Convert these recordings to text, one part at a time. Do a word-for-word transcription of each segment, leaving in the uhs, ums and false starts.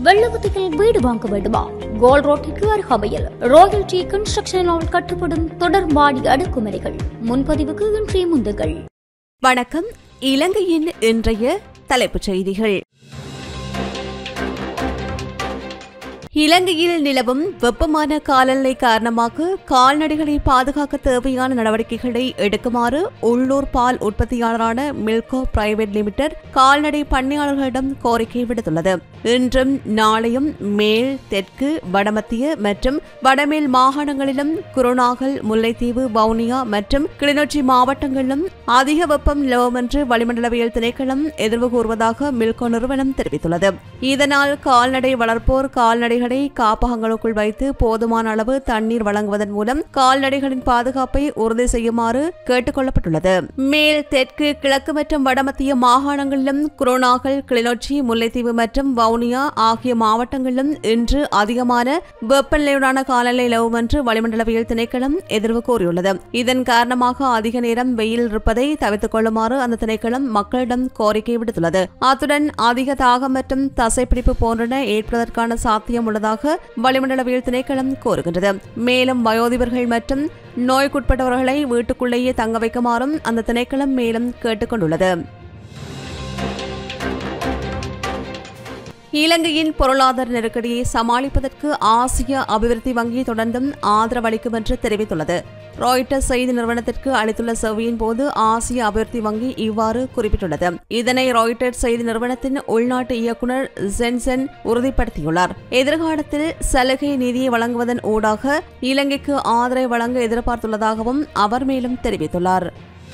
வெள்ளவத்தையில் வீடு வாங்க வேண்டுமா? கோல் ரோட்டிற்கு அருகாமையில் ராயல்டி கன்ஸ்ட்ரக்ஷனால் கட்டப்படும் தொடர் மாடி அடுக்குமுறைகள். முன்பதிவுக்கு இன்றைய முந்துகள். வணக்கம். இலங்கையின் இன்றைய தலைப்புச் செய்திகள். இலங்கையில் நிலவும் வெப்பமான காலநிலை காரணமாக கால்நடைகளை பாதுகாக்க தேவையான நடவடிக்கைகளை எடுக்குமாறு உள்ளூர் பால் உற்பத்தியாளரான மில்கோ பிரைவேட் லிமிடெட் கால்நடை பண்ணையாளர்களிடம் கோரிக்கை விடுத்துள்ளது. இன்றும் நாளையும் மேல், தெற்கு, வடமத்திய மற்றும் வடமேல் மாகாணங்களிலும் குருநாகல், முல்லைத்தீவு, வவுனியா மற்றும் கிளிநொச்சி மாவட்டங்களிலும் அதிக வெப்பம் நிலவும் என்று வளிமண்டலவியல் திணைக்களம் எதிர்வு கூறுவதாக மில்கோ நிறுவனம் தெரிவித்துள்ளது. இதனால் கால்நடை வளர்ப்போர் கால்நடை காப்பகங்களுக்குள் வைத்து போதுமான அளவு தண்ணீர் வழங்குவதன் மூலம் கால்நடைகளின் பாதுகாப்பை உறுதி செய்யுமாறு கேட்டுக் கொள்ளப்பட்டுள்ளது. மேல், தெற்கு, கிழக்கு மற்றும் வடமத்திய மாகாணங்களிலும் குருநாகல், கிளிநொச்சி, முல்லைத்தீவு மற்றும் வவுனியா ஆகிய மாவட்டங்களிலும் இன்று அதிகமான வெப்பநிலையுடான காலநிலை நிலவும் என்று வளிமண்டலவியல் திணைக்களம் எதிர்வு கூறியுள்ளது. இதன் காரணமாக அதிக நேரம் வெயில் இருப்பதை தவிர்த்துக் கொள்ளுமாறு அந்த திணைக்களம் மக்களிடம் கோரிக்கை விடுத்துள்ளது. அத்துடன் அதிக தாகம் மற்றும் தசைப்பிடிப்பு போன்றன ஏற்பதற்கான சாத்தியம் உள்ளதாக வளிமண்டலவியல் திணைக்களம் கோருகின்றது. மேலும் வயோதிபர்கள் மற்றும் நோய்க்குட்பட்டவர்களை வீட்டுக்குள்ளேயே தங்க வைக்குமாறும் அந்த திணைக்களம் மேலும் கேட்டுக் கொண்டுள்ளது. இலங்கையின் பொருளாதார நெருக்கடியை சமாளிப்பதற்கு ஆசிய அபிவிருத்தி வங்கி தொடர்ந்தும் ஆதரவளிக்கும் என்று தெரிவித்துள்ளது. ராய்ட்டர்ஸ் செய்தி நிறுவனத்திற்கு அளித்துள்ள சேவையின் போது ஆசிய அபிவிருத்தி வங்கி இவ்வாறு குறிப்பிட்டுள்ளது. இதனை ராய்ட்டர்ஸ் செய்தி நிறுவனத்தின் உள்நாட்டு இயக்குநர் ஜென்சன் உறுதிப்படுத்தியுள்ளார். எதிர்காலத்தில் சலுகை நிதியை வழங்குவதன் ஊடாக இலங்கைக்கு ஆதரவை வழங்க எதிர்பார்த்துள்ளதாகவும் அவர் மேலும் தெரிவித்துள்ளார்.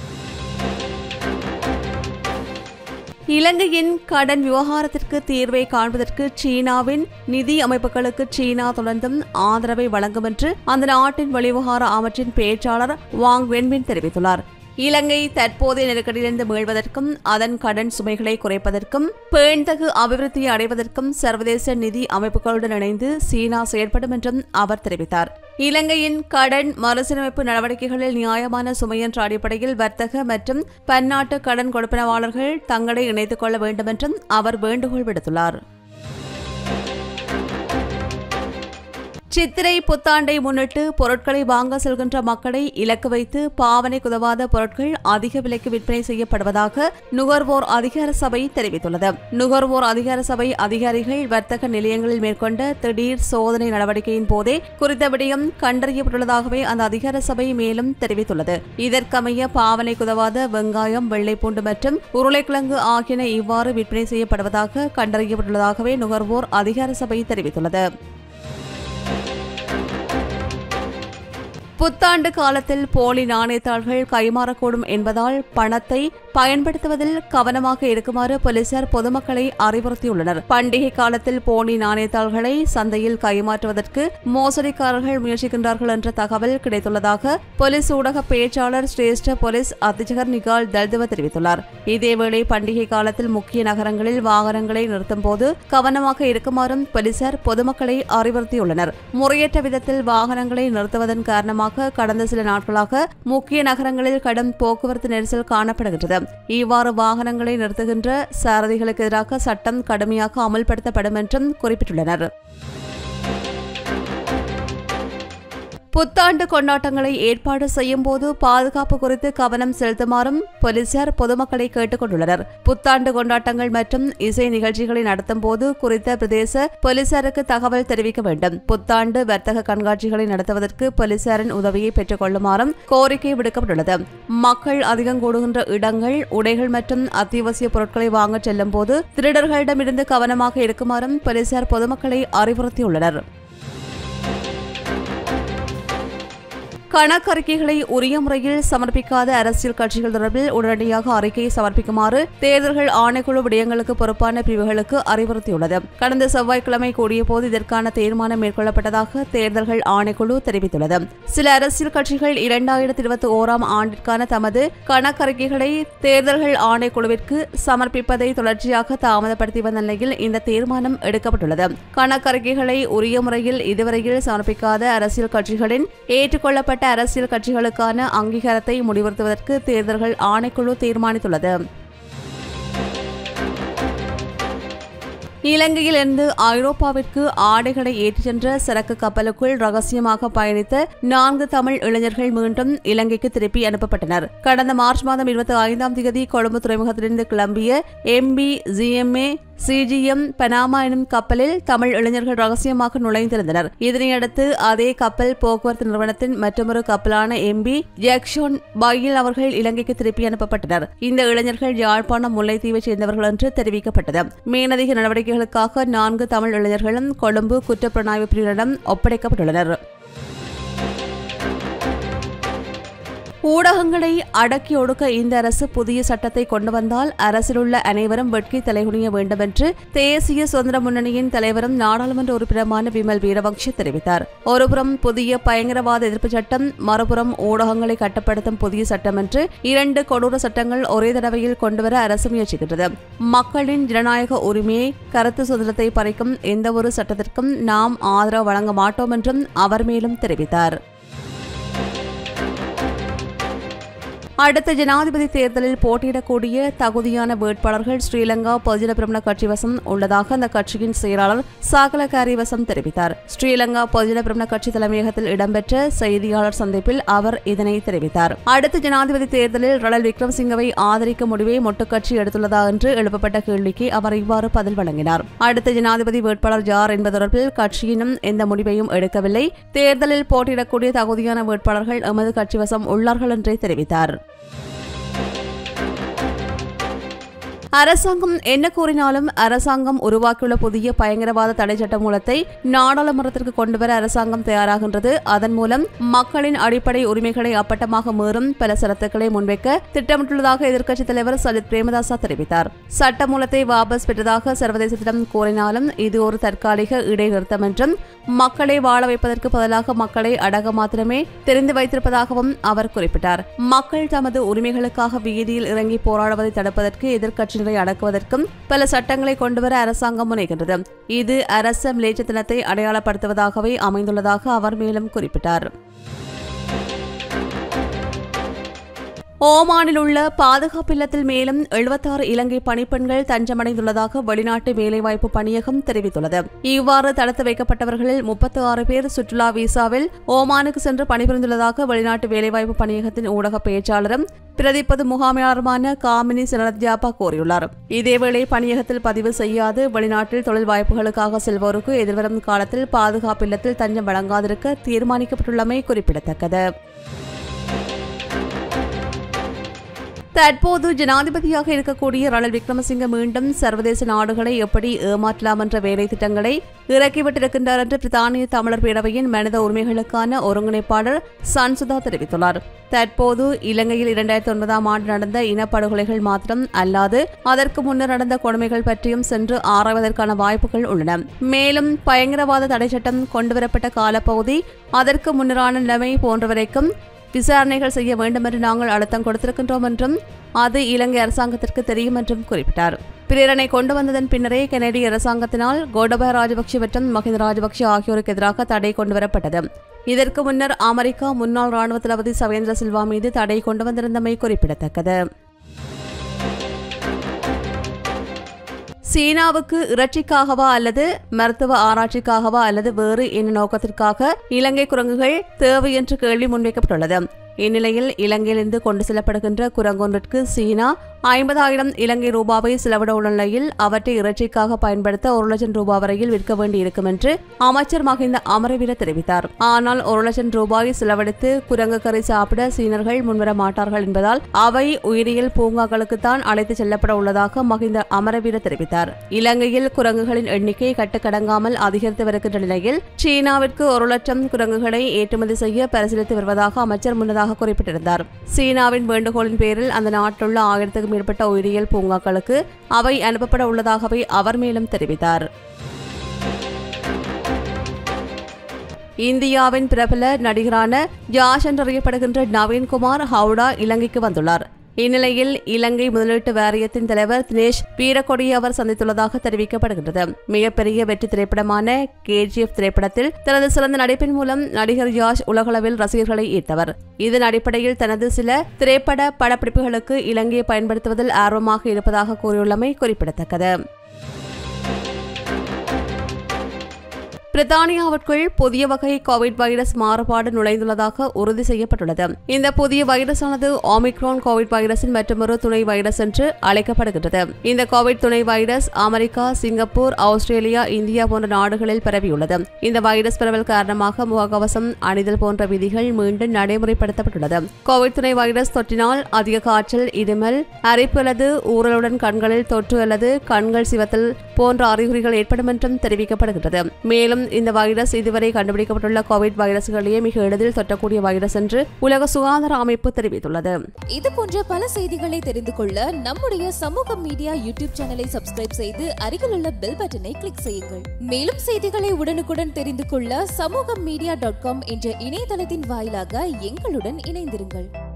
இலங்கையின் கடன் விவகாரத்திற்கு தீர்வை காண்பதற்கு சீனாவின் நிதி அமைப்புகளுக்கு சீனா தொடர்ந்தும் ஆதரவை வழங்கும் என்று அந்த நாட்டின் வெளிவிவகார அமைச்சின் பேச்சாளர் வாங் வென்பின் தெரிவித்துள்ளார். இலங்கை தற்போதைய நெருக்கடியிலிருந்து மீள்வதற்கும் அதன் கடன் சுமைகளை குறைப்பதற்கும் பேண்தகு அபிவிருத்தியை அடைவதற்கும் சர்வதேச நிதி அமைப்புகளுடன் இணைந்து சீனா செயற்படும் என்றும் அவர் தெரிவித்தார். இலங்கையின் கடன் மறுசீரமைப்பு நடவடிக்கைகளில் நியாயமான சுமை என்ற அடிப்படையில் வர்த்தக மற்றும் பன்னாட்டு கடன் கொடுப்பனவாளர்கள் தங்களை இணைத்துக் கொள்ள வேண்டும் என்றும் அவர் வேண்டுகோள் விடுத்துள்ளார். சித்திரை புத்தாண்டை முன்னிட்டு பொருட்களை வாங்க செல்கின்ற மக்களை இலக்கு வைத்து பாவனைக்கு உதவாத பொருட்கள் அதிக விலைக்கு விற்பனை செய்யப்படுவதாக நுகர்வோர் அதிகார சபை தெரிவித்துள்ளது. நுகர்வோர் அதிகார சபை அதிகாரிகள் வர்த்தக நிலையங்களில் மேற்கொண்ட திடீர் சோதனை நடவடிக்கையின் போதே குறித்த விடயம் கண்டறியப்பட்டுள்ளதாகவே அந்த அதிகார சபை மேலும் தெரிவித்துள்ளது. இதற்கமைய பாவனைக்கு உதவாத வெங்காயம், வெள்ளைப்பூண்டு மற்றும் உருளைக்கிழங்கு ஆகியன இவ்வாறு விற்பனை செய்யப்படுவதாக கண்டறியப்பட்டுள்ளதாகவே நுகர்வோர் அதிகார சபை தெரிவித்துள்ளது. புத்தாண்டு காலத்தில் போலி நாணயத்தாள்கள் கைமாறக்கூடும் என்பதால் பணத்தை பயன்படுத்துவதில் கவனமாக இருக்குமாறு போலீசார் பொதுமக்களை அறிவுறுத்தியுள்ளனர். பண்டிகை காலத்தில் போலி நாணயத்தாள்களை சந்தையில் கைமாற்றுவதற்கு மோசடிக்காரர்கள் முயற்சிக்கின்றார்கள் என்ற தகவல் கிடைத்துள்ளதாக போலீஸ் ஊடக பேச்சாளர் சிரேஷ்ட போலீஸ் அத்தியட்சகர் நிகால் தல்துவ தெரிவித்துள்ளார். இதேவேளை பண்டிகை காலத்தில் முக்கிய நகரங்களில் வாகனங்களை நிறுத்தும் போது கவனமாக இருக்குமாறும் போலீசார் பொதுமக்களை அறிவுறுத்தியுள்ளனர். முறையற்ற விதத்தில் வாகனங்களை நிறுத்துவதன் காரணமாக கடந்த சில நாட்களாக முக்கிய நகரங்களில் கடும் போக்குவரத்து நெரிசல் காணப்படுகின்றது. இவ்வாறு வாகனங்களை நிறுத்துகின்ற சாரதிகளுக்கு எதிராக சட்டம் கடுமையாக அமல்படுத்தப்படும் என்றும் குறிப்பிட்டுள்ளனர். புத்தாண்டு கொண்டாட்டங்களை ஏற்பாடு செய்யும் போது பாதுகாப்பு குறித்து கவனம் செலுத்துமாறும் போலீசார் பொதுமக்களை கேட்டுக் கொண்டுள்ளனர். புத்தாண்டு கொண்டாட்டங்கள் மற்றும் இசை நிகழ்ச்சிகளை நடத்தும் போது குறித்த பிரதேச போலீசாருக்கு தகவல் தெரிவிக்க வேண்டும். புத்தாண்டு வர்த்தக கண்காட்சிகளை நடத்துவதற்கு போலீசாரின் உதவியை பெற்றுக் கொள்ளுமாறும் கோரிக்கை விடுக்கப்பட்டுள்ளது. மக்கள் அதிகம் கூடுகின்ற இடங்கள், உடைகள் மற்றும் அத்தியாவசிய பொருட்களை வாங்க செல்லும் போது திருடர்களிடமிருந்து கவனமாக இருக்குமாறும் போலீசார் பொதுமக்களை அறிவுறுத்தியுள்ளனர். கணக்கறிக்கைகளை உரிய முறையில் சமர்ப்பிக்காத அரசியல் கட்சிகள் தொடர்பில் உடனடியாக அறிக்கையை சமர்ப்பிக்குமாறு தேர்தல்கள் ஆணைக்குழு விடயங்களுக்கு பொறுப்பான பிரிவுகளுக்கு அறிவுறுத்தியுள்ளது. கடந்த செவ்வாய்க்கிழமை கூடியபோது இதற்கான தீர்மானம் மேற்கொள்ளப்பட்டதாக தேர்தல்கள் ஆணைக்குழு தெரிவித்துள்ளது. சில அரசியல் கட்சிகள் இரண்டாயிரத்தி இருபத்தி ஓராம் ஆண்டிற்கான தமது கணக்கறிக்கைகளை தேர்தல்கள் ஆணைக்குழுவிற்கு சமர்ப்பிப்பதை தொடர்ச்சியாக தாமதப்படுத்தி வந்த நிலையில் இந்த தீர்மானம் எடுக்கப்பட்டுள்ளது. கணக்கறிக்கைகளை உரிய முறையில் இதுவரையில் சமர்ப்பிக்காத அரசியல் கட்சிகளின் ஏற்றுக்கொள்ளப்பட்ட அரசியல் கட்சிகளுக்கான அங்கீகாரத்தை முடிவெடுப்பதற்கு தேர்தல்கள் ஆணைக்குழு தீர்மானித்துள்ளது. இலங்கையில் இருந்து ஐரோப்பாவிற்கு ஆடைகளை ஏற்றிச் சென்ற சரக்கு கப்பலுக்குள் ரகசியமாக பயணித்த நான்கு தமிழ் இளைஞர்கள் மீண்டும் இலங்கைக்கு திருப்பி அனுப்பப்பட்டனர். கடந்த மார்ச் மாதம் இருபத்தி ஐந்தாம் தேதி கொழும்பு துறைமுகத்திலிருந்து கிளம்பிய எம்பி ஜிஎம்ஏ சிஜிஎம் பனாமா எனும் கப்பலில் தமிழ் இளைஞர்கள் ரகசியமாக நுழைந்திருந்தனர். இதனையடுத்து அதே கப்பல் போக்குவரத்து நிறுவனத்தின் மற்றொரு கப்பலான எம்பி ஜாக்சன் பாயில் அவர்கள் இலங்கைக்கு திருப்பி அனுப்பப்பட்டனர். இந்த இளைஞர்கள் யாழ்ப்பாணம் முல்லைத்தீவை சேர்ந்தவர்கள் என்று தெரிவிக்கப்பட்டது. மேலதிக நடவடிக்கைகளுக்காக நான்கு தமிழ் இளைஞர்களும் கொழும்பு குற்றப்புலனாய்வு பிரிவினரிடம் ஒப்படைக்கப்பட்டுள்ளனர். ஊடகங்களை அடக்கி ஒடுக்க இந்த அரசு புதிய சட்டத்தை கொண்டு வந்தால் அரசில் உள்ள அனைவரும் வெட்கி தலைகுனிய வேண்டும் என்று தேசிய சுதந்திர முன்னணியின் தலைவரும் நாடாளுமன்ற உறுப்பினருமான விமல் வீரவங்ச தெரிவித்தார். ஒருபுறம் புதிய பயங்கரவாத எதிர்ப்பு சட்டம், மறுபுறம் ஊடகங்களை கட்டுப்படுத்தும் புதிய சட்டம் என்று இரண்டு கொடூர சட்டங்கள் ஒரே தடவையில் கொண்டுவர அரசு முயற்சிக்கின்றது. மக்களின் ஜனநாயக உரிமையை, கருத்து சுதந்திரத்தை பறிக்கும் எந்தவொரு சட்டத்திற்கும் நாம் ஆதரவு வழங்க மாட்டோம் என்றும் அவர் மேலும் தெரிவித்தார். அடுத்த ஜனாதிபதி தேர்தலில் போட்டியிடக்கூடிய தகுதியான வேட்பாளர்கள் ஸ்ரீலங்கா பொதுஜன பிரமுன கட்சி வசம் உள்ளதாக அந்த கட்சியின் செயலாளர் சாகல காரிவசம் தெரிவித்தார். ஸ்ரீலங்கா பொதுஜன பிரமுன கட்சி தலைமையகத்தில் இடம்பெற்ற செய்தியாளர் சந்திப்பில் அவர் இதனை தெரிவித்தார். அடுத்த ஜனாதிபதி தேர்தலில் ரணில் விக்ரமசிங்கவை ஆதரிக்கும் முடிவை மொட்டுக்கட்சி எடுத்துள்ளதா என்று எழுப்பப்பட்ட கேள்விக்கு அவர் இவ்வாறு பதில் வழங்கினார். அடுத்த ஜனாதிபதி வேட்பாளர் யார் என்பது தொடர்பில் கட்சியினும் எந்த முடிவையும் எடுக்கவில்லை. தேர்தலில் போட்டியிடக்கூடிய தகுதியான வேட்பாளர்கள் எமது கட்சி வசம் உள்ளார்கள் என்றே தெரிவித்தார். அரசாங்கம் என்ன கூறினாலும் அரசாங்கம் உருவாக்கியுள்ள புதிய பயங்கரவாத தடை சட்ட மூலத்தை நாடாளுமன்றத்திற்கு கொண்டுவர அரசாங்கம் தயாராகின்றது. அதன் மூலம் மக்களின் அடிப்படை உரிமைகளை அப்பட்டமாக மீறும் பல சரத்துக்களை முன்வைக்க திட்டமிட்டுள்ளதாக எதிர்க்கட்சித் தலைவர் சஜித் பிரேமதாச தெரிவித்தார். சட்ட மூலத்தை வாபஸ் பெற்றதாக சர்வதேசத்திடம் கூறினாலும் இது ஒரு தற்காலிக இடைநிறுத்தம் என்றும் மக்களை வாழ வைப்பதற்கு பதிலாக மக்களை அடக மாத்திரமே தெரிந்து வைத்திருப்பதாகவும் அவர் குறிப்பிட்டார். மக்கள் தமது உரிமைகளுக்காக வீதியில் இறங்கி போராடுவதை தடுப்பதற்கு எதிர்க்கட்சி அடக்குவதற்கும் பல சட்டங்களை கொண்டுவர அரசாங்கம் முனைகின்றது. இது அரச மிலேச்சத்தனத்தை அடையாளப்படுத்துவதாகவே அமைந்துள்ளதாக அவர் மேலும் குறிப்பிட்டார். ஓமானில் உள்ள பாதுகாப்பு இல்லத்தில் மேலும் எழுபத்தாறு இலங்கை பணிப்பெண்கள் தஞ்சமடைந்துள்ளதாக வெளிநாட்டு வேலைவாய்ப்பு பணியகம் தெரிவித்துள்ளது. இவ்வாறு தடுத்து வைக்கப்பட்டவர்களில் முப்பத்தி ஆறு பேர் சுற்றுலா விசாவில் ஓமானுக்கு சென்று பணிபுரிந்துள்ளதாக வெளிநாட்டு வேலைவாய்ப்பு பணியகத்தின் ஊடக பேச்சாளரும் பிரதிப்பது முகாமையாளருமான காமினி சினத்யாபா கூறியுள்ளார். இதேவேளை பணியகத்தில் பதிவு செய்யாது வெளிநாட்டில் தொழில் வாய்ப்புகளுக்காக செல்வோருக்கு எதிர்வரும் காலத்தில் பாதுகாப்பு இல்லத்தில் தஞ்சம் வழங்காதிருக்க தீர்மானிக்கப்பட்டுள்ளமை குறிப்பிடத்தக்கது. தற்போது ஜனாதிபதியாக இருக்கக்கூடிய ரணில் விக்ரமசிங்க மீண்டும் சர்வதேச நாடுகளை எப்படி ஏமாற்றலாம் என்ற வேலை திட்டங்களை இறக்கிவிட்டிருக்கின்றார் என்று பிரித்தானிய தமிழர் பேரவையின் மனித உரிமைகளுக்கான ஒருங்கிணைப்பாளர் சன்சுதா தெரிவித்துள்ளார். தற்போது இலங்கையில் இரண்டாயிரத்தி ஒன்பதாம் ஆண்டு நடந்த இனப்படுகொலைகள் மாத்திரம் அல்லாது அதற்கு முன்னர் நடந்த கொடுமைகள் பற்றியும் சென்று ஆராய்வதற்கான வாய்ப்புகள் உள்ளன. மேலும் பயங்கரவாத தடை சட்டம் கொண்டுவரப்பட்ட காலப்பகுதி, அதற்கு முன்னரான நிலைமை போன்றவரைக்கும் விசாரணைகள் செய்ய வேண்டும் என்று நாங்கள் அழுத்தம் கொடுத்திருக்கின்றோம் என்றும் அது இலங்கை அரசாங்கத்திற்கு தெரியும் என்றும் குறிப்பிட்டார். பிரேரணை கொண்டு வந்ததன் பின்னரே கனேடிய அரசாங்கத்தினால் கோடபாய ராஜபக்ஷ மற்றும் மஹிந்த ராஜபக்ஷ ஆகியோருக்கு எதிராக தடை கொண்டுவரப்பட்டது. இதற்கு முன்னர் அமெரிக்கா முன்னாள் ராணுவ தளபதி சவேந்திர சில்வா மீது தடை கொண்டு வந்திருந்தமை குறிப்பிடத்தக்கது. சீனாவுக்கு இறைச்சிக்காகவா அல்லது மருத்துவ ஆராய்ச்சிக்காகவா அல்லது வேறு என்ன நோக்கத்திற்காக இலங்கை குரங்குகள் தேவை என்று கேள்வி முன்வைக்கப்பட்டுள்ளது. இந்நிலையில் இலங்கையிலிருந்து கொண்டு செல்லப்படுகின்ற குரங்கொன்றிற்கு சீனா ஐம்பதாயிரம் இலங்கை ரூபாவை செலவிட உள்ள நிலையில் அவற்றை இறைச்சிக்காக பயன்படுத்த ஒரு லட்சம் ரூபாய் வரையில் விற்க வேண்டியிருக்கும் என்று அமைச்சர் மஹிந்த அமரவீர தெரிவித்தார். ஆனால் ஒரு லட்சம் ரூபாய் செலவழித்து குரங்கு கறி சாப்பிட சீனர்கள் முன்வர மாட்டார்கள் என்பதால் அவை உயிரியல் பூங்காக்களுக்குத்தான் அழைத்து செல்லப்பட உள்ளதாக மஹிந்த அமரவீர தெரிவித்தார். இலங்கையில் குரங்குகளின் எண்ணிக்கை கட்டுக்கடங்காமல் அதிகரித்து வருகின்ற நிலையில் சீனாவிற்கு ஒரு லட்சம் குரங்குகளை ஏற்றுமதி செய்ய பரிசீலித்து வருவதாக அமைச்சர் முன்னதாக குறிப்பிட்டிருந்தார். சீனாவின் வேண்டுகோளின் பேரில் அந்த நாட்டிலுள்ள ஆயிரத்துக்கும் மேற்பட்ட உயிரியல் பூங்காக்களுக்கு அவை அனுப்பப்பட உள்ளதாகவே அவர் மேலும் தெரிவித்தார். இந்தியாவின் பிரபல நடிகரான ஜாஷ் என்றறியப்படுகின்ற நவீன்குமார் ஹவுடா இலங்கைக்கு வந்துள்ளார். இந்நிலையில் இலங்கை முதலீட்டு வாரியத்தின் தலைவர் தினேஷ் வீரக்கொடியை அவர் சந்தித்துள்ளதாக தெரிவிக்கப்படுகின்றது. மிகப்பெரிய வெற்றி திரைப்படமான கேஜிஎஃப் திரைப்படத்தில் தனது சிறந்த நடிப்பின் மூலம் நடிகர் ஜாஷ் உலகளவில் ரசிகர்களை ஈர்த்தவர். இதன் அடிப்படையில் தனது சில திரைப்பட படப்பிடிப்புகளுக்கு இலங்கையை பயன்படுத்துவதில் ஆர்வமாக இருப்பதாக கூறியுள்ளமை குறிப்பிடத்தக்கது. பிரித்தானியாவிற்குள் புதிய வகை கோவிட் வைரஸ் மாறுபாடு நுழைந்துள்ளதாக உறுதி செய்யப்பட்டுள்ளது. இந்த புதிய வைரஸானது ஒமிக்ரான் கோவிட் வைரஸின் மற்றொரு துணை வைரஸ் என்று அழைக்கப்படுகின்றது. இந்த கோவிட் துணை virus America, Singapore, Australia, India போன்ற நாடுகளில் பரவியுள்ளது. இந்த வைரஸ் பரவல் காரணமாக முகக்கவசம் அணிதல் போன்ற விதிகள் மீண்டும் நடைமுறைப்படுத்தப்பட்டுள்ளது. கோவிட் துணை வைரஸ் தொற்றினால் அதிக காய்ச்சல், இருமல், அரிப்பு அல்லது ஊறலுடன் கண்களில் தொற்று அல்லது கண்கள் சிவத்தல் போன்ற அறிகுறிகள் ஏற்படும் என்றும் தெரிவிக்கப்படுகிறது. மேலும் இந்த வைரஸ் இதுவரை கண்டுபிடிக்கப்பட்டுள்ள கோவிட் வைரஸ்களையே மிக எளிதில் தொற்றக்கூடிய வைரஸ் என்று உலக சுகாதார அமைப்பு தெரிவித்துள்ளது. இது போன்ற பல செய்திகளை தெரிந்து கொள்ள நம்முடைய சமூக மீடியா யூடியூப் சேனலை சப்ஸ்கிரைப் செய்து அருகில் உள்ள பெல் பட்டனை கிளிக் செய்யுங்கள். மேலும் செய்திகளை உடனுக்குடன் தெரிந்து கொள்ள சமூக மீடியா டாட் காம் என்ற இணையதளத்தின் வாயிலாக எங்களுடன் இணைந்திருங்கள்.